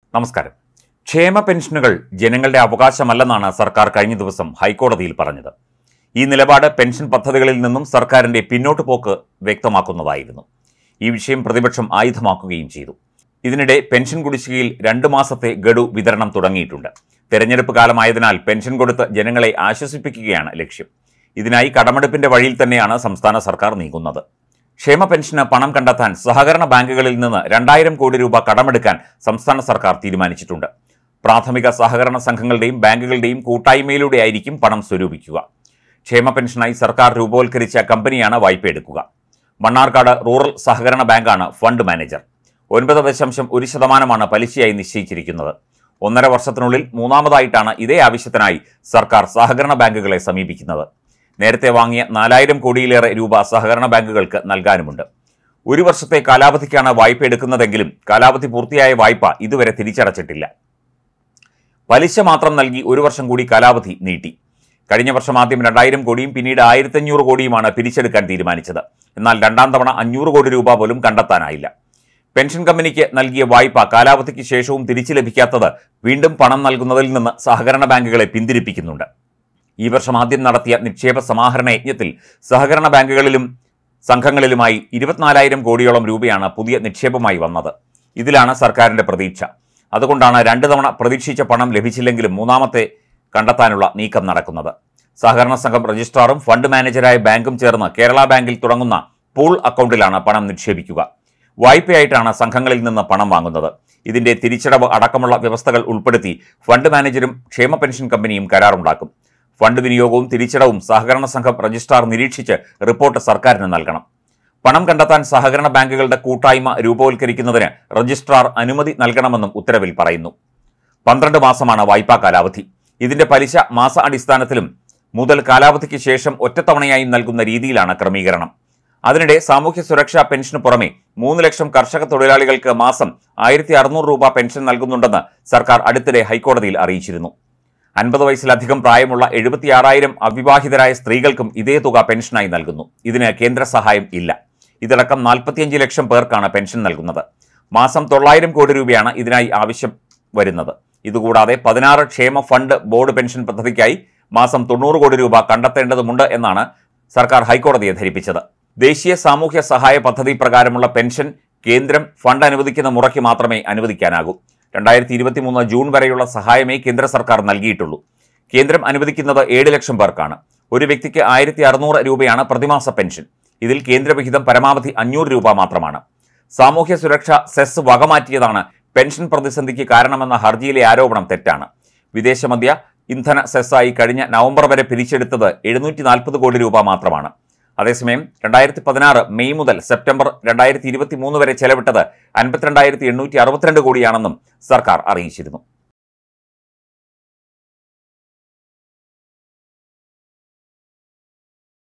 നമസ്കാരം. ക്ഷേമ പെൻഷനുകൾ ജനങ്ങളുടെ അവകാശമല്ലെന്നാണ് സർക്കാർ കഴിഞ്ഞ ദിവസം ഹൈക്കോടതിയിൽ പറഞ്ഞത്. ഈ നിലപാട് പെൻഷൻ പദ്ധതികളിൽ നിന്നും സർക്കാരിന്റെ പിന്നോട്ട് പോക്ക് വ്യക്തമാക്കുന്നതായിരുന്നു. ഈ വിഷയം പ്രതിപക്ഷം ആയുധമാക്കുകയും ചെയ്തു. ഇതിനിടെ പെൻഷൻ കുടിശ്ശികയിൽ 2 മാസത്തെ ഗഡു വിതരണം തുടങ്ങിയിട്ടുണ്ട്. തെരഞ്ഞെടുപ്പ് കാലമായതിനാൽ പെൻഷൻ കൊടുത്ത് ജനങ്ങളെ ആശ്വസിപ്പിക്കുകയാണ് ലക്ഷ്യം. ഇതിനായി കടമെടുപ്പിന്റെ വഴിയിൽ തന്നെയാണ് സംസ്ഥാന സർക്കാർ നീങ്ങുന്നത്. ക്ഷേമ പെൻഷന് പണം കണ്ടെത്താൻ സഹകരണ ബാങ്കുകളിൽ നിന്ന് 2000 കോടി രൂപ കടമെടുക്കാൻ സംസ്ഥാന സർക്കാർ തീരുമാനിച്ചിട്ടുണ്ട്. പ്രാഥമിക സഹകരണ സംഘങ്ങളുടെയും ബാങ്കുകളുടെയും കൂട്ടായ്മയിലൂടെയായിരിക്കും പണം സ്വരൂപിക്കുക. ക്ഷേമ പെൻഷനായി സർക്കാർ രൂപവൽക്കരിച്ച കമ്പനിയാണ് വായ്പയെടുക്കുക. മണ്ണാർക്കാട് റൂറൽ സഹകരണ ബാങ്കാണ് ഫണ്ട് മാനേജർ. 9.1% പലിശയായി നിശ്ചയിച്ചിരിക്കുന്നത്. 1.5 വർഷത്തിനുള്ളിൽ മൂന്നാമതായിട്ടാണ് ഇതേ ആവശ്യത്തിനായി സർക്കാർ സഹകരണ ബാങ്കുകളെ സമീപിക്കുന്നത്. നേരത്തെ വാങ്ങിയ 4000 കോടിയിലേറെ രൂപ സഹകരണ ബാങ്കുകൾക്ക് നൽകാനുമുണ്ട്. 1 വർഷത്തെ കാലാവധിക്കാണ് വായ്പ എടുക്കുന്നതെങ്കിലും കാലാവധി പൂർത്തിയായ വായ്പ ഇതുവരെ തിരിച്ചടച്ചിട്ടില്ല. പലിശ മാത്രം നൽകി 1 വർഷം കൂടി കാലാവധി നീട്ടി. കഴിഞ്ഞ വർഷം ആദ്യം 2000 കോടിയും പിന്നീട് 1500 കോടിയുമാണ് പിരിച്ചെടുക്കാൻ തീരുമാനിച്ചത്. എന്നാൽ രണ്ടാം തവണ 500 കോടി രൂപ പോലും കണ്ടെത്താനായില്ല. പെൻഷൻ കമ്പനിക്ക് നൽകിയ വായ്പ കാലാവധിക്ക് ശേഷവും തിരിച്ചു ലഭിക്കാത്തത് വീണ്ടും പണം നൽകുന്നതിൽ നിന്ന് സഹകരണ ബാങ്കുകളെ പിന്തിരിപ്പിക്കുന്നുണ്ട്. ഈ വർഷം ആദ്യം നടത്തിയ നിക്ഷേപ സമാഹരണ യജ്ഞത്തിൽ സഹകരണ ബാങ്കുകളിലും സംഘങ്ങളിലുമായി 24,000 കോടിയോളം രൂപയാണ് പുതിയ നിക്ഷേപമായി വന്നത്. ഇതിലാണ് സർക്കാരിന്റെ പ്രതീക്ഷ. അതുകൊണ്ടാണ് 2 തവണ പ്രതീക്ഷിച്ച പണം ലഭിച്ചില്ലെങ്കിലും മൂന്നാമത്തെ കണ്ടെത്താനുള്ള നീക്കം നടക്കുന്നത്. സഹകരണ സംഘം രജിസ്ട്രാറും ഫണ്ട് മാനേജരായ ബാങ്കും ചേർന്ന് കേരള ബാങ്കിൽ തുടങ്ങുന്ന പൂൾ അക്കൗണ്ടിലാണ് പണം നിക്ഷേപിക്കുക. വായ്പയായിട്ടാണ് സംഘങ്ങളിൽ നിന്ന് പണം വാങ്ങുന്നത്. ഇതിന്റെ തിരിച്ചടവ് അടക്കമുള്ള വ്യവസ്ഥകൾ ഉൾപ്പെടുത്തി ഫണ്ട് മാനേജരും ക്ഷേമ പെൻഷൻ കമ്പനിയും കരാറുണ്ടാക്കും. ഫണ്ട് വിനിയോഗവും തിരിച്ചടവും സഹകരണ സംഘം രജിസ്ട്രാർ നിരീക്ഷിച്ച് റിപ്പോർട്ട് സർക്കാരിന് നൽകണം. പണം കണ്ടെത്താൻ സഹകരണ ബാങ്കുകളുടെ കൂട്ടായ്മ രൂപവൽക്കരിക്കുന്നതിന് രജിസ്ട്രാർ അനുമതി നൽകണമെന്നും ഉത്തരവിൽ പറയുന്നു. 12 മാസമാണ് വായ്പാ കാലാവധി. ഇതിന്റെ പലിശ മാസ അടിസ്ഥാനത്തിലും മുതൽ കാലാവധിക്ക് ശേഷം ഒറ്റത്തവണയായി നൽകുന്ന രീതിയിലാണ് ക്രമീകരണം. അതിനിടെ സാമൂഹ്യ സുരക്ഷാ പെൻഷന് പുറമെ 3 ലക്ഷം കർഷക തൊഴിലാളികൾക്ക് മാസം 1600 രൂപ പെൻഷൻ നൽകുന്നുണ്ടെന്ന് സർക്കാർ അടുത്തിടെ ഹൈക്കോടതിയിൽ അറിയിച്ചിരുന്നു. 50 വയസ്സിലധികം പ്രായമുള്ള 76,000 അവിവാഹിതരായ സ്ത്രീകൾക്കും ഇതേ തുക പെൻഷനായി നൽകുന്നു. ഇതിന് കേന്ദ്ര സഹായം ഇല്ല. ഇതടക്കം 45 ലക്ഷം പേർക്കാണ് പെൻഷൻ നൽകുന്നത്. മാസം 900 കോടി രൂപയാണ് ഇതിനായി ആവശ്യം വരുന്നത്. ഇതുകൂടാതെ 16 ക്ഷേമ ഫണ്ട് ബോർഡ് പെൻഷൻ പദ്ധതിക്കായി മാസം 90 കോടി രൂപ കണ്ടെത്തേണ്ടതുണ്ട് എന്നാണ് സർക്കാർ ഹൈക്കോടതിയെ ധരിപ്പിച്ചത്. ദേശീയ സാമൂഹ്യ സഹായ പദ്ധതി പ്രകാരമുള്ള പെൻഷൻ കേന്ദ്രം ഫണ്ട് അനുവദിക്കുന്ന മുറയ്ക്ക് മാത്രമേ അനുവദിക്കാനാകൂ. 2023 ജൂൺ വരെയുള്ള സഹായമേ കേന്ദ്ര സർക്കാർ നൽകിയിട്ടുള്ളൂ. കേന്ദ്രം അനുവദിക്കുന്നത് 7 ലക്ഷം പേർക്കാണ്. ഒരു വ്യക്തിക്ക് 1600 രൂപയാണ് പ്രതിമാസ പെൻഷൻ. ഇതിൽ കേന്ദ്രവിഹിതം പരമാവധി 500 രൂപ മാത്രമാണ്. സാമൂഹ്യ സുരക്ഷ സെസ് വകമാറ്റിയതാണ് പെൻഷൻ പ്രതിസന്ധിക്ക് കാരണമെന്ന ഹർജിയിലെ ആരോപണം തെറ്റാണ്. വിദേശമദ്യ ഇന്ധന സെസ്സായി കഴിഞ്ഞ നവംബർ വരെ പിരിച്ചെടുത്തത് 740 കോടി രൂപ മാത്രമാണ്. അതേസമയം 2016 മെയ് മുതൽ സെപ്റ്റംബർ 2023 വരെ ചെലവിട്ടത് 52,862 കോടിയാണെന്നും സർക്കാർ അറിയിച്ചിരുന്നു.